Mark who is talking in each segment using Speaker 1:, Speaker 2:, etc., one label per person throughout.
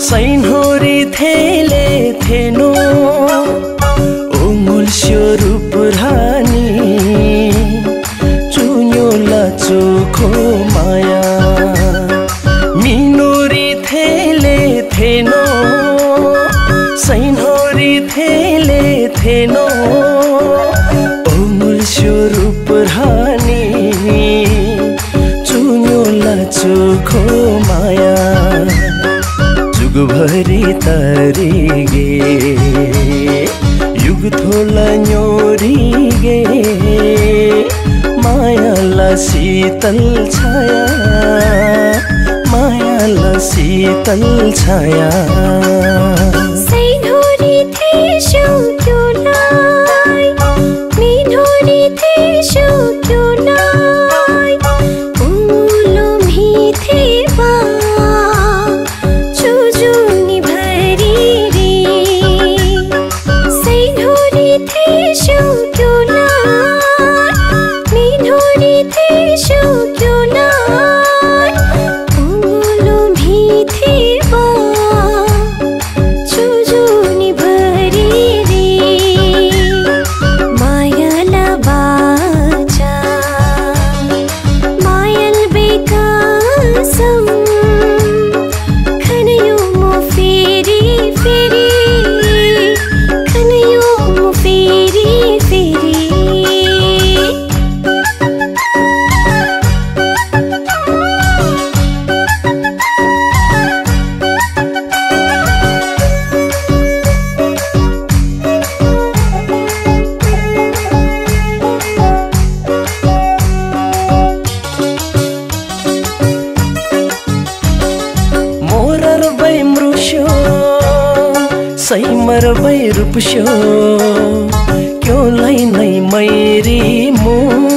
Speaker 1: सैनहोरी थेले थेनो उमुल स्वरूप रानी चुन्योला चोखो माया मिनोरी थेले थेनो सैनहोरी थेले थेनो उमुल स्वरूप रानी चुन्योला चोखो माया जुगभरि तरिगे युग थोला न्योरिगे मायाला शीतल छाया मायाला शीतल छाया
Speaker 2: सैनहोरी थे शौक्योलाई मिनहोरी थे शौक्योलाई उलो भी थे बा चुजुनी भरी रे सैनहोरी थे शौक्योलाई मिनहोरी थे शौक्योलाई उलो भी थे बा चुजुनी भरी रे मायाला बाचा मायल बेकासम खनयो मो फेरी फेरी खनयो मो फेरी फेरी
Speaker 1: मोरर बै मृष्यो सैमर बै रूपस्यो क्योंलाई नै मैरी मो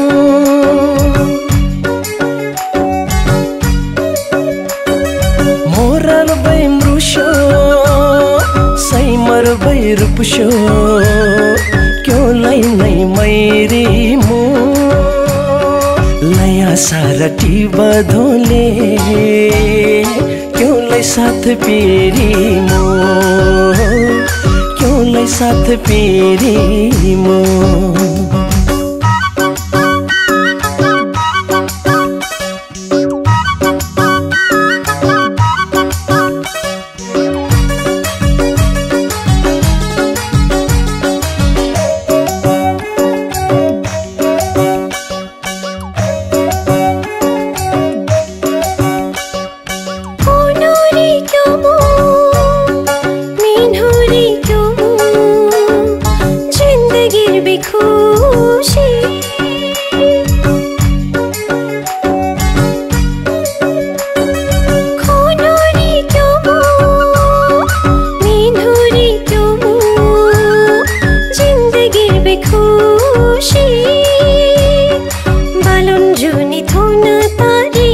Speaker 1: मोरर बै मृष्यो सैमर बै रूपस्यो क्योंलाई नै मैरी मो लया सारटी बधोले क्योंलाई साथ पेरी मो क्योंलाई साथ पेरी मो
Speaker 2: कोनोरी क्यों मो मिनहोरी क्यों मो जिंदगीर बेखुशी कोनोरी क्यों मो मिनहोरी क्यों मो जिंदगीर बेखुशी बालुन जुनी थोना तारी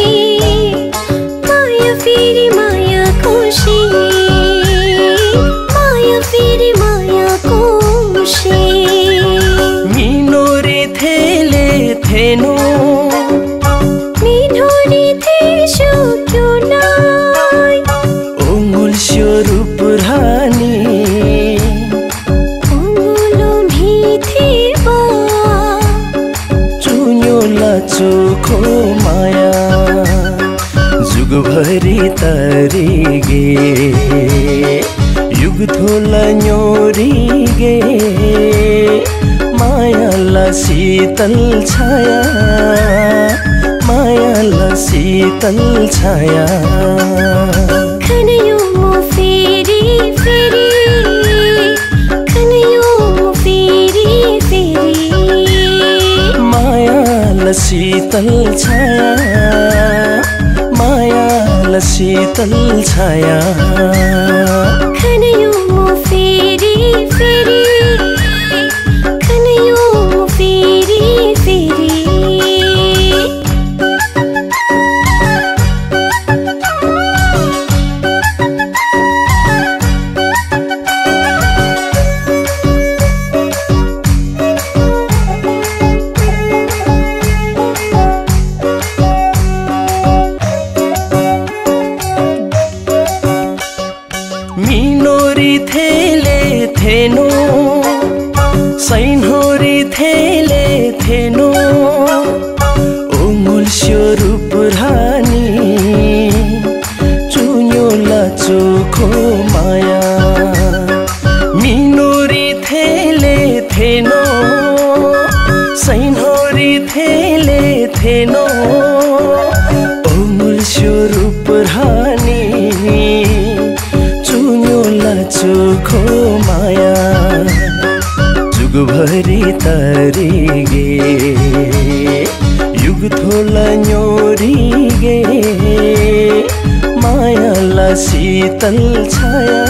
Speaker 2: माया फेरि माया खुशी माया फेरि माया खुशी
Speaker 1: मिनोरी थेले थेनो
Speaker 2: मिनहोरी थे शौक्योलाई
Speaker 1: उमुल स्वरूप रानी
Speaker 2: उलो भी थे बा
Speaker 1: चुन्योला चोखो माया जुगभरि तरिगे युग थोला न्योरिगे मायाला शीतल छाया मायाला शीतल छाया
Speaker 2: खनयो मो फेरी फेरी खनयो मो फेरी फेरी
Speaker 1: मायाला शीतल छाया मायाला शीतल छाया
Speaker 2: खनयो मो फेरी फेरी खनयो मो फेरी फेरी
Speaker 1: मिनोरी थेले थेनो सैनहोरी थेले थेनो ओमुल स्वरूप रानी चुन्योला चोखो माया मिनोरी थेले थेनो सैनहोरी थेले थेनो ओमुल स्वरूप रानी चुन्योला चोखो माया जुगभरि तरिगे युग थोला न्योरिगे मायाला शीतल छाया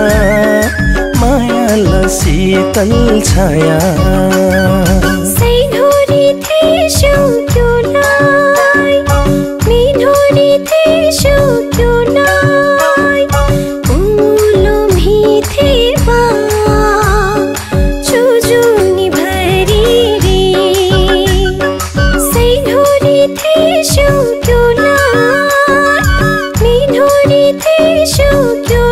Speaker 1: मायाला शीतल छाया
Speaker 2: सैनहोरी थे शौक्योलाई मिनहोरी थे शौक्योलाई उमुलोम ही थे बा चुजुनी भरी रे सैनहोरी थे शौक्योलाई मिनहोरी थे शौक्योलाई